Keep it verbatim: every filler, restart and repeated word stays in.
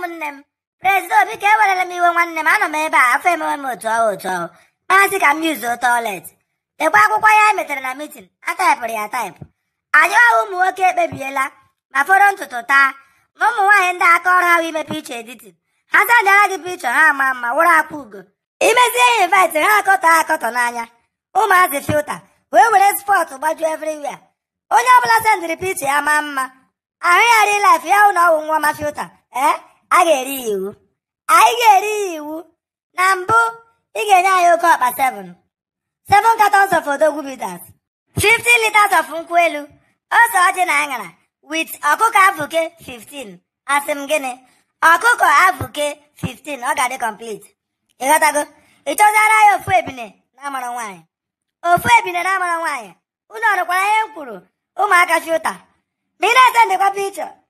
ụmụnne President Obi ka ewerela m iwe nwanne m anọ m ebe a afọ emewe m otu ọhụụ otu ọhụụ masị ka m yuzuo toilet lekwa akwụkwọ ya metere na meeting ataịpụrụ ya taịpụ ajụwa ụmụ nwoke ekpebiela ma fọrọ ntutu taa ma ụmụ nwaanyị ndị aka ọrụ ha ime picha editing ha sandara gị picha ha ama mma wụrụ akwa ugo imezie ya invite ha akọtọ akọtọ n'anya ụmụazị filta wee were spọt gbajuo everywhere onye ọbụla sendịrị picha ya ma mma ahụ ya ri life ya hụ na ọwụ nwa ma filta ee a ga-eri ya iwu anyị ga-eri ya iwu na mbụ ị ga-enye anyị oke ọkpa seven seven cartons of odogwu bitters fifty liters of nkwụ elu ose ọjị na aṅara with ọkụkọ afụke fifteen asị m gịnị ọkụkọ afụke fifteen ọ ga-adị complete ịghọtago ịchọziara ya ofu ebine na amara nwaanyị ofu ebine na amara nwaanyị unu ọrụkwara ihe m kwuru ụmụaka filta ma ị na-ete ndịkwa picha